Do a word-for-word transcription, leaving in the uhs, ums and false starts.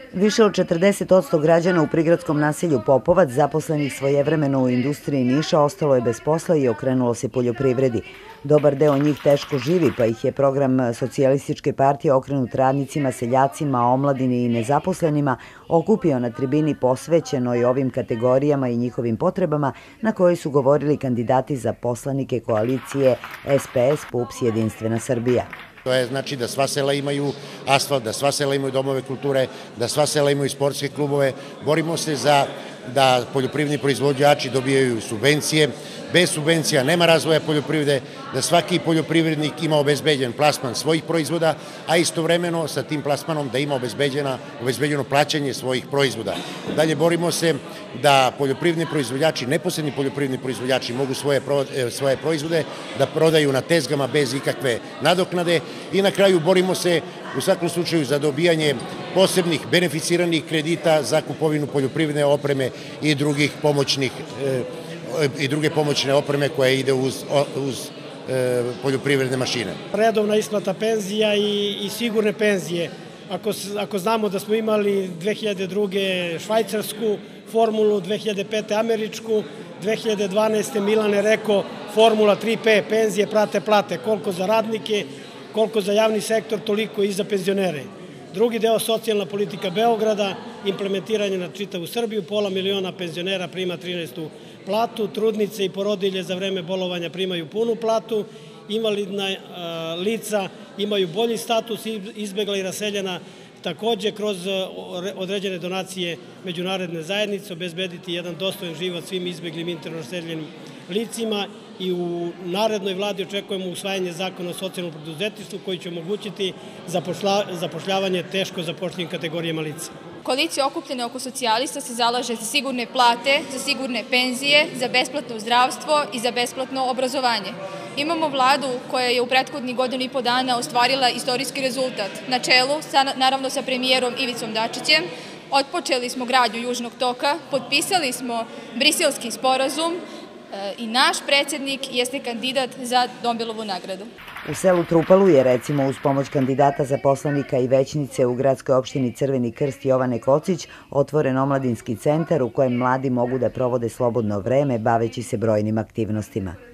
Više od četrdeset posto građana u prigradskom naselju Popovac, zaposlenih svojevremeno u industriji Niša, ostalo je bez posla i okrenulo se poljoprivredi. Dobar deo njih teško živi, pa ih je program Socijalističke partije okrenut radnicima, seljacima, omladini i nezaposlenima okupio na tribini posvećenoj ovim kategorijama i njihovim potrebama, na kojoj su govorili kandidati za poslanike koalicije S P S, P U P S, Jedinstvena Srbija. To je znači da sva sela imaju asfalt, da sva sela imaju domove kulture, da sva sela imaju sportske klubove. Borimo se za da poljoprivredni proizvođači dobijaju subvencije. Bez subvencija nema razvoja poljoprivrede, da svaki poljoprivrednik ima obezbeđen plasman svojih proizvoda, a istovremeno sa tim plasmanom da ima obezbeđeno plaćanje svojih proizvoda. Dalje borimo se da poljoprivredni proizvođači, neposredni poljoprivredni proizvođači mogu svoje proizvode da prodaju na tezgama bez ikakve nadoknade i na kraju borimo se u svakom slučaju za dobijanje posebnih beneficiranih kredita za kupovinu poljoprivredne opreme i drugih pomoćnih i druge pomoćne opreme koje ide uz, uz e, poljoprivredne mašine. Redovna isplata penzija i, i sigurne penzije. Ako, ako znamo da smo imali dve hiljade druge švajcarsku formulu, dve hiljade pete američku, dve hiljade dvanaeste Milan je rekao formula tri P, penzije prate plate, koliko za radnike, koliko za javni sektor, toliko i za penzionere. Drugi deo, socijalna politika Beograda, implementiranje na čitavu Srbiju, pola miliona penzionera prima trinaestu platu, trudnice i porodilje za vreme bolovanja primaju punu platu, invalidna lica imaju bolji status, izbegla i raseljena takođe kroz određene donacije međunarodne zajednice obezbediti jedan dostojan život svim izbeglim interno raseljenim licima i u narednoj vladi očekujemo usvajanje zakona o socijalnom preduzetništvu koji će omogućiti zapošljavanje teško zapošljivim kategorijama lica. Koalicija okupljena oko socijalista se zalaže za sigurne plate, za sigurne penzije, za besplatno zdravstvo i za besplatno obrazovanje. Imamo vladu koja je u prethodnih godinu i po dana ostvarila istorijski rezultat. Na čelu, naravno sa premijerom Ivicom Dačićem, otpočeli smo gradnju Južnog toka, potpisali smo Briselski sporazum i naš predsjednik jeste kandidat za Nobelovu nagradu. U selu Trupalu je recimo uz pomoć kandidata za poslanika i većnice u gradskoj opštini Crveni krst Jovane Kocić otvoren omladinski centar u kojem mladi mogu da provode slobodno vreme baveći se brojnim aktivnostima.